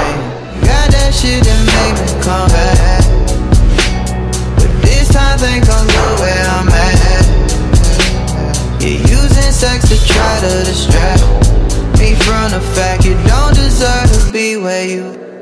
You got that shit that make me come back, but this time things gon' go where I'm at. You're using sex to try to distract me from the fact you don't deserve to be where you